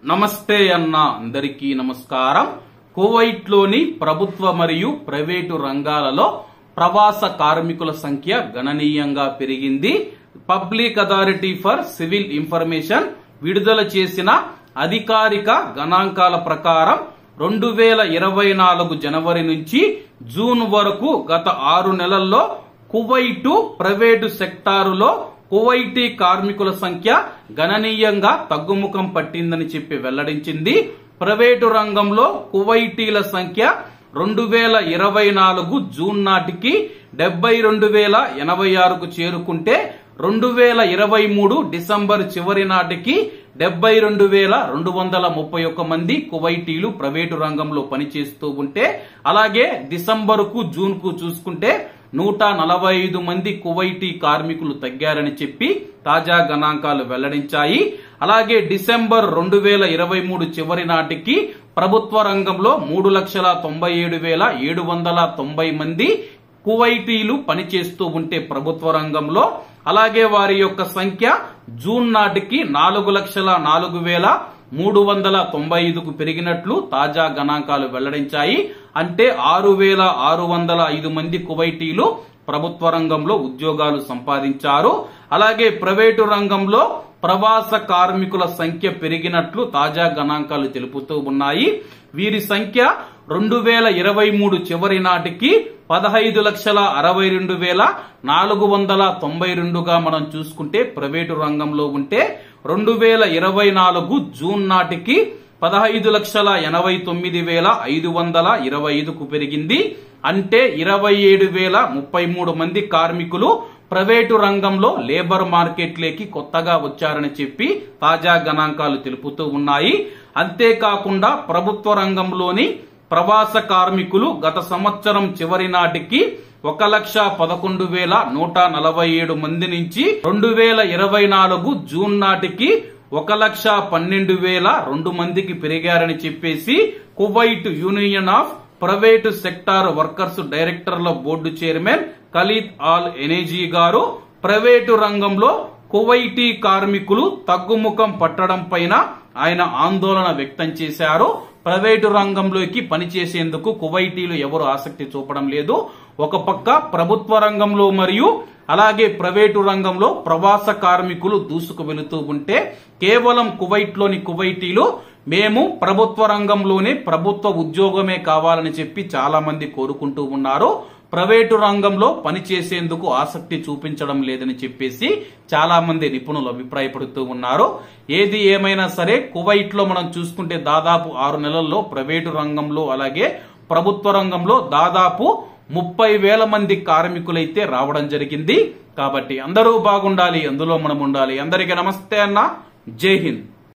నమస్తే అన్న అందరికీ నమస్కారం. కువైట్ లోని ప్రభుత్వ మరియు ప్రైవేటు రంగాలలో ప్రవాస కార్మికుల సంఖ్య గణనీయంగా పెరిగింది. Public authority for civil information విడుదల చేసిన అధికారిక గణాంకాల ప్రకారం 2024 జనవరి నుంచి జూన్ వరకు గత 6 నెలల్లో కువైటు ప్రైవేటు సెక్టారులో కువైటీ కార్మికుల సంఖ్య గణనీయంగా తగ్గుముఖం పట్టిందని చెప్పి వెల్లడించింది. ప్రైవేటు రంగంలో కువైటీల సంఖ్య 2024 జూన్ నాటికి 72,086కు చేరుకుంటే 2023 డిసెంబర్ చివరి నాటికి 72,231 మంది కువైటీలు ప్రైవేటు రంగంలో పనిచేస్తూ ఉంటే, అలాగే డిసెంబర్కు జూన్కు చూసుకుంటే 145 మంది కువైటీ కార్మికులు తగ్గారని చెప్పి తాజా గణాంకాలు వెల్లడించాయి. అలాగే డిసెంబర్ 2023 చివరి నాటికి ప్రభుత్వ రంగంలో 3,97,790 మంది కువైటీలు పనిచేస్తూ ఉంటే ప్రభుత్వ రంగంలో, అలాగే వారి యొక్క సంఖ్య జూన్ నాటికి 4,04,395కు పెరిగినట్లు తాజా గణాంకాలు వెల్లడించాయి. అంటే 6,605 మంది కువైటీలు ప్రభుత్వ రంగంలో ఉద్యోగాలు సంపాదించారు. అలాగే ప్రైవేటు రంగంలో ప్రవాస కార్మికుల సంఖ్య పెరిగినట్లు తాజా గణాంకాలు తెలుపుతూ ఉన్నాయి. వీరి సంఖ్య 2023 చివరి నాటికి 15,62,492గా మనం చూసుకుంటే ప్రైవేటు రంగంలో ఉంటే 2024 జూన్ నాటికి 15,89,525కు పెరిగింది. అంటే 27,033 మంది కార్మికులు ప్రైవేటు రంగంలో లేబర్ మార్కెట్లోకి కొత్తగా వచ్చారని చెప్పి తాజా గణాంకాలు తెలుపుతూ ఉన్నాయి. అంతేకాకుండా ప్రభుత్వ రంగంలోని ప్రవాస కార్మికులు గత సంవత్సరం చివరి నాటికి 1,11,147 మంది నుంచి 2024 జూన్ నాటికి 1,12,002 మందికి పెరిగారని చెప్పేసి Kuwait union of private sector workers డైరెక్టర్ల board chairman Khalid Al Enezi గారు ప్రైవేటు రంగంలో కువైటీ కార్మికులు తగ్గుముఖం పట్టడం పైన ఆయన ఆందోళన వ్యక్తం చేశారు. ప్రైవేటు రంగంలోకి పనిచేసేందుకు కువైటీలు ఎవరు ఆసక్తి చూపడం లేదు. ఒక పక్క ప్రభుత్వ రంగంలో మరియు అలాగే ప్రైవేటు రంగంలో ప్రవాస కార్మికులు దూసుకు వెళుతూ ఉంటే, కేవలం కువైట్ లోని కువైటీలు మేము ప్రభుత్వ రంగంలోనే ప్రభుత్వ ఉద్యోగమే కావాలని చెప్పి చాలా మంది కోరుకుంటూ ఉన్నారు. ప్రైవేటు రంగంలో పనిచేసేందుకు ఆసక్తి చూపించడం లేదని చెప్పేసి చాలా మంది నిపుణులు అభిప్రాయపడుతూ ఉన్నారు. ఏది ఏమైనా సరే కువైట్ లో మనం చూసుకుంటే దాదాపు 6 నెలల్లో ప్రైవేటు రంగంలో అలాగే ప్రభుత్వ రంగంలో దాదాపు 30,000 మంది కార్మికులైతే రావడం జరిగింది. కాబట్టి అందరూ బాగుండాలి, అందులో మనం ఉండాలి. అందరికీ నమస్తే అన్న, జై హింద్.